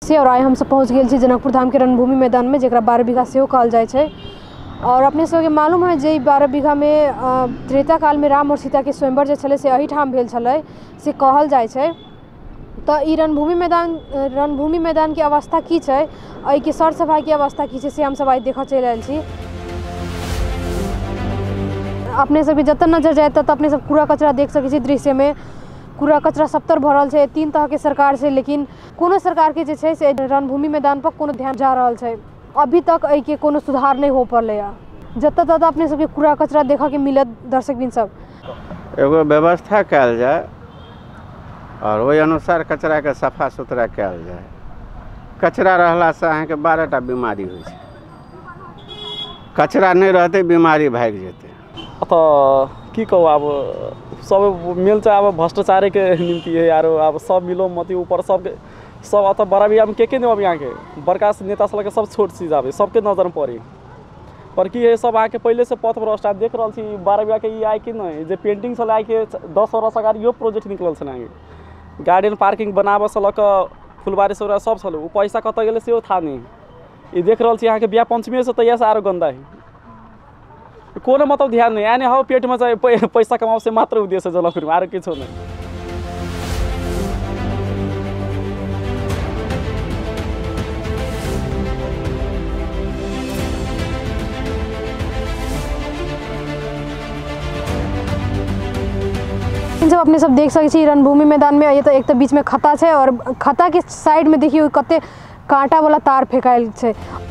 से और आइ हम सब पहुँच गए जनकपुर धाम के रणभूमि मैदान में, जरा 12 बीघा से कहल जाए छे। और अपने सबके मालूम है जे 12 बीघा में त्रेता काल में राम और सीता के स्वयंवर जे छले से एही ठाम भेल छले से कहल जाए छे। तो ई रणभूमि मैदान की अवस्था की छे, एहि के सर सफाई की अवस्था की छे से हम सब आइ देख चल आयल छी। अपने सबके जतन नजर जाए तत अपने सब कूड़ा कचरा देख सकै छी। दृश्य में कूड़ा कचरा सबतर भरल छे 3 तरह के सरकार से, लेकिन कोनो सरकार के जे छे से रणभूमि मैदान पर कोनो ध्यान जा रहल छे। अभी तक एहि के कोनो सुधार नहीं हो पड़े। जत तत अपने सबके कूड़ा कचरा देखा के मिलत। दर्शक बिन सब एगो व्यवस्था कल जाए और वही अनुसार कचरा के सफा सुथरा कल जाए। कचरा रहला से अहाँ के 12टा बीमारी हो छै। कचरा नहीं रहते बीमारी भाग जेते। तो की कहू, अब सब मिल चाहे अब भ्रष्टाचार के निम्ति है यार। अब सब मिलो मती ऊपर सब अत बड़ा भी के नहीं अब यहाँ के बड़का नेता सब के सब छोट चीज आवे सबके नजर में पड़ी। पर की है सब आके पहले से पथ भ्रष्ट देख रहा छी। 12 बीघा के आई कि नहीं जे पेंटिंग से आइ के 10 वर्ष अगाडि यो प्रोजेक्ट निकल छे। गार्डन पार्किंग बनाबे से लक फुलबारी सब सब छल। वो पैसा कत गेले से था नहीं। ये देख रहा छी यहाँ के बियाह पंचमी से तैयार से आरो गंदा है। कोनो मतलब ध्यान नहीं यानी हाँ पेट में चाहे पैसा कमाओ से मात्र उद्देश्य जनकपुर में आरो किछो नहीं। जब अपने सब देख सके रणभूमि मैदान में ये तो एक तो बीच में खता है और खता के साइड में देखिए कते कांटा वाला तार फेंकायल है।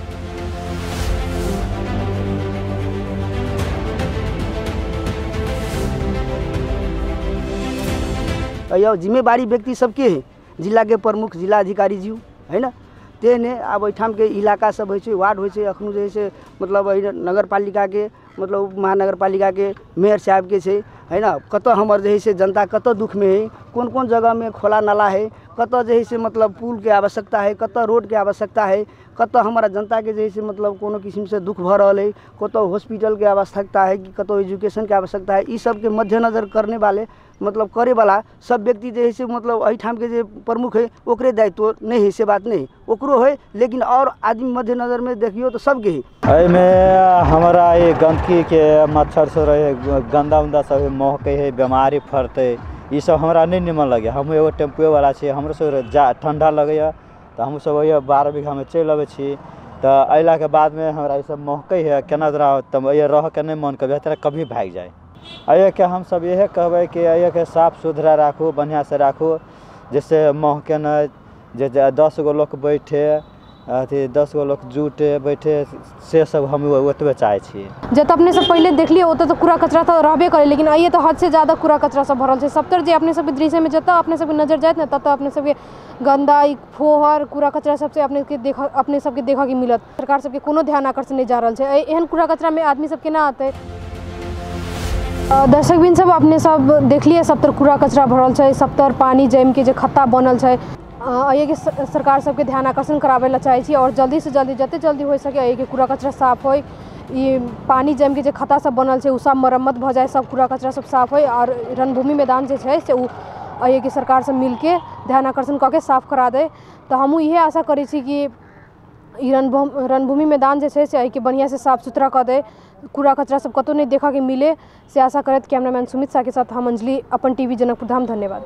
यह जिम्मेवारी व्यक्ति सबके है, जिला के प्रमुख जिला अधिकारी जी है ना। तेने अब एठाम के इलाका सब हो वार्ड हो अखनू जैसे मतलब नगर पालिका के मतलब महानगर पालिका के मेयर साहब के है ना। कत हमर जैसे जनता कत दुख में है, कौन कौन जगह में खोला नाला है, कत जैसे मतलब पुल के आवश्यकता है, कत रोड के आवश्यकता है, कत हमारा जनता के जैसे मतलब कोनो किस्म से दुख भर रहा है, कत हॉस्पिटल के आवश्यकता है कि कत एजुकेशन के आवश्यकता है। इस सब के मद्देनजर करने वाले मतलब करे वाला सब व्यक्ति जैसे मतलब अठाम के जो प्रमुख है ओकरे दायित्व नहीं है से बात नहीं ओकरो है, लेकिन और आदमी मद्देनजर में देखियो तो सबके है। में हमारा ये गंदगी के मच्छर से रहे गंदा उंदा सब महके है, बीमारी फरते ये सब हमारा नहीं निमन लगे। हम एगो टेम्पुए वाला छे, हमरो सब ठंडा लगे तो हम सब 12 बीघा में चल आवे छी। तो अला के बाद में हमारा ये सब महके है केना जरा तब ये रह के नहीं मन कभी कभी भाग जाए। अये के हम सब यह कहबे कि अये के साफ सुथरा राखू, बढ़िया से राखू, जिससे महके न जे 10 गो लोग बैठे अथी 10 गो लोग जुटे बैठे से सब हम ओतबे चाहे छी। जत अपने सब पहले देख लिए ओत तो कूड़ा कचरा तो रहबे करे, लेकिन आइए तो हद से ज़्यादा कूड़ा कचरा सब भरल है। सबतर जे अपने सब दृश्य में जत अपने सब नजर जाए ना तत अपने सब गंदा फोहर कूड़ा कचरा सबसे अपने सबके देखा कि मिलत। सरकार सबके कोनो ध्यान आकर्षण नहीं जा रहा है। एहन कूड़ा कचरा में आदमी सबके ना आते। दर्शक बिन सब अपने सब देख लिए सबतर कूड़ा कचरा भरल है, सबतर पानी जम के जो खत्ता बनल है। ये कि सरकार सबके ध्यान आकर्षण करावे ला चाहे छी और जल्दी से जल्दी जते जल्दी हो सके ये कि कूड़ा कचरा साफ हो, ये पानी जम के जो खत्ता सब बनल है उ सब मरम्मत भ जाए, सब कूड़ा कचरा सब साफ हो और रणभूमि मैदान जो है से ये कि सरकार सब मिल के ध्यान आकर्षण करके साफ करा दे। तो हमू ये आशा करी छी कि रणभूमि मैदान जो है से बढ़िया से साफ सुथरा कर दे, कूड़ा कचरा सब कतौ नहीं देखा के मिले से आशा करत। कैमरामैन सुमित शाह के साथ हम अंजलि, अपन टीवी जनकपुर धाम। धन्यवाद।